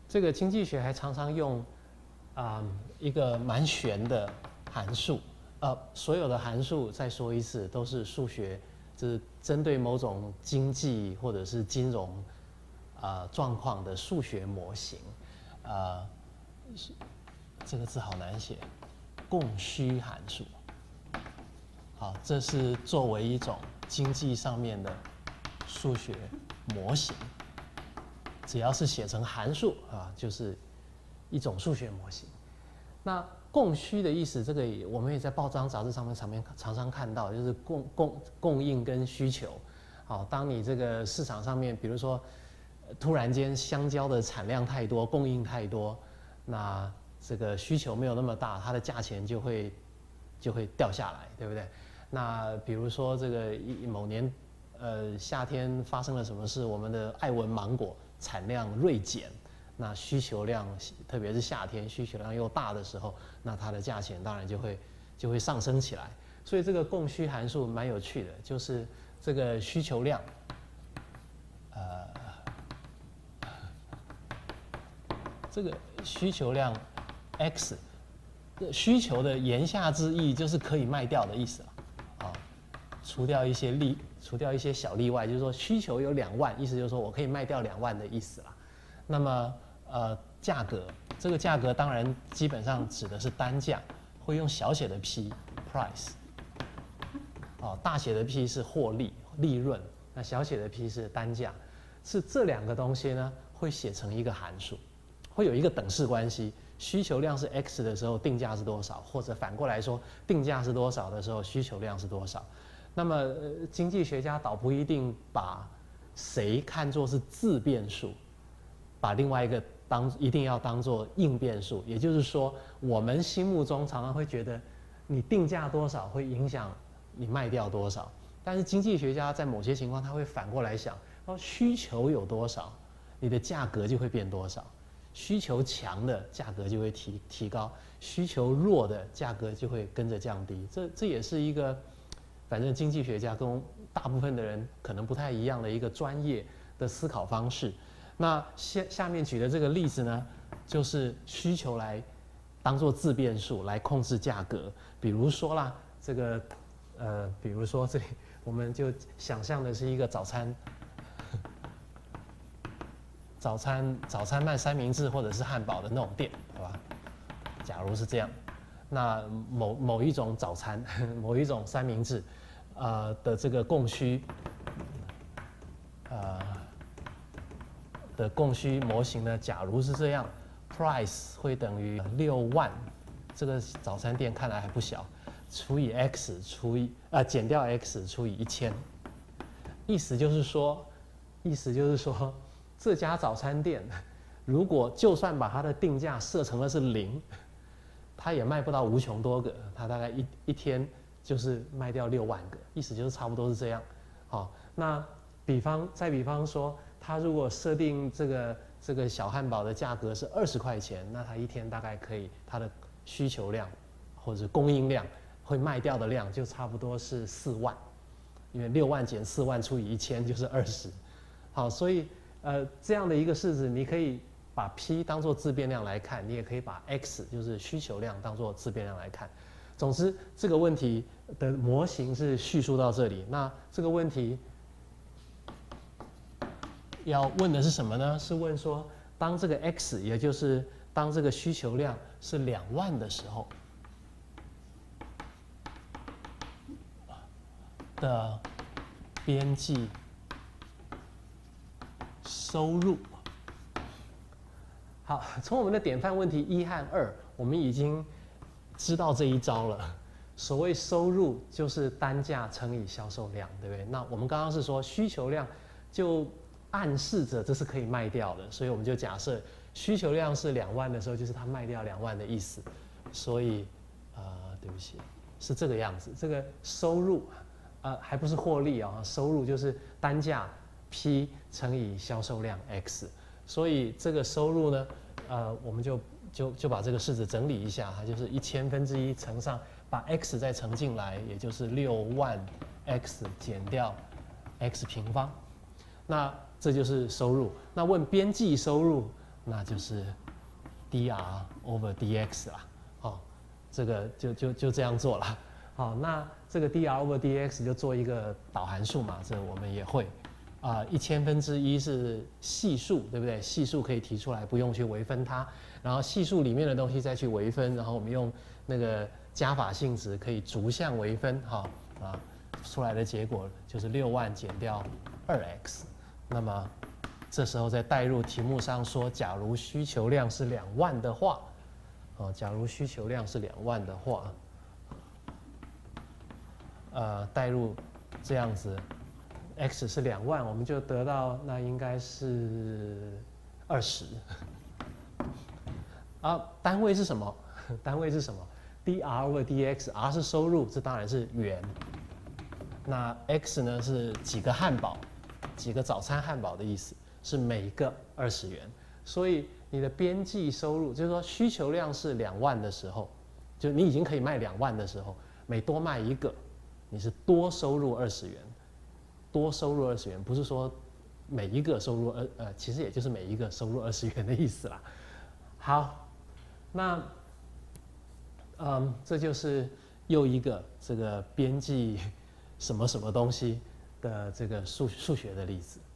这个经济学还常常用一个蛮玄的函数，所有的函数再说一次都是数学，就是针对某种经济或者是金融状况的数学模型，这个字好难写，供需函数。好，这是作为一种经济上面的数学模型，只要是写成函数就是一种数学模型。那供需的意思，这个我们也在报章杂志上面常常看到，就是供应跟需求。好，当你这个市场上面，比如说突然间香蕉的产量太多，供应太多，那这个需求没有那么大，它的价钱就会掉下来，对不对？那比如说这个某年夏天发生了什么事，我们的爱文芒果产量锐减，那需求量特别是夏天需求量又大的时候，那它的价钱当然就会上升起来。所以这个供需函数蛮有趣的，就是这个需求量，这个需求量 x， 需求的言下之意就是可以卖掉的意思了。除掉一些小例外，就是说需求有2万，意思就是说我可以卖掉2万的意思啦。那么价格，这个价格当然基本上指的是单价，会用小写的 p price， 大写的 P 是获利利润，那小写的 p 是单价，是这2个东西呢会写成一个函数，会有一个等式关系。需求量是 x 的时候，定价是多少，或者反过来说，定价是多少的时候，需求量是多少。那么经济学家倒不一定把谁看作是自变数，把另外一个一定要当作应变数。也就是说，我们心目中常常会觉得你定价多少会影响你卖掉多少，但是经济学家在某些情况他会反过来想，需求有多少，你的价格就会变多少。需求强的价格就会提高，需求弱的价格就会跟着降低。这也是一个，反正经济学家跟大部分的人可能不太一样的一个专业的思考方式。那下面举的这个例子呢，就是需求来当做自变数来控制价格。比如说啦，这个比如说这里我们就想象的是一个早餐卖三明治或者是汉堡的那种店，好吧？假如是这样，那某一种早餐，某一种三明治，的这个供需，的供需模型呢，假如是这样 ，price 会等于6万，这个早餐店看来还不小，除以 x 减掉 x 除以1000，意思就是说。这家早餐店，如果就算把它的定价设成了是0，它也卖不到无穷多个，它大概一天就是卖掉6万个，意思就是差不多是这样。好，那再比方说，它如果设定这个小汉堡的价格是20块钱，那它一天大概可以它的需求量或者供应量会卖掉的量就差不多是4万，因为6万减4万除以1000就是20。好，所以这样的一个式子，你可以把 P 当作自变量来看，你也可以把 X 就是需求量当作自变量来看。总之，这个问题的模型是叙述到这里。那这个问题要问的是什么呢？是问说，当这个 X， 也就是当这个需求量是2万的时候的边际收入。好，从我们的典范问题1和2，我们已经知道这一招了。所谓收入就是单价乘以销售量，对不对？那我们刚刚是说需求量，就暗示着这是可以卖掉的，所以我们就假设需求量是2万的时候，就是它卖掉2万的意思。所以对不起，是这个样子。这个收入还不是获利啊，收入就是单价 P 乘以销售量 X。所以这个收入呢，我们就把这个式子整理一下，它就是1/1000乘上，把 x 再乘进来，也就是6万 x 减掉 x 平方。那这就是收入。那问边际收入， 那就是 dr over dx 啦。哦，这个就这样做了。好，那这个 dr over dx 就做一个导函数嘛，这我们也会。1/1000分之一是系数，对不对？系数可以提出来，不用去微分它。然后系数里面的东西再去微分，然后我们用那个加法性质可以逐项微分，出来的结果就是6万减掉2x。那么这时候再带入题目上说，假如需求量是2万的话，假如需求量是2万的话，带入这样子。x 是2万，我们就得到那应该是20。单位是什么？单位是什么 ？dr over dx，r 是收入，这当然是元。那 x 呢是几个汉堡，几个早餐汉堡的意思，是每个20元。所以你的边际收入，就是说需求量是2万的时候，就你已经可以卖2万的时候，每多卖一个，你是多收入20元。多收入20元，不是说每一个收入其实也就是每一个收入20元的意思啦。好，那这就是又一个这个边际什么什么东西的这个数学的例子。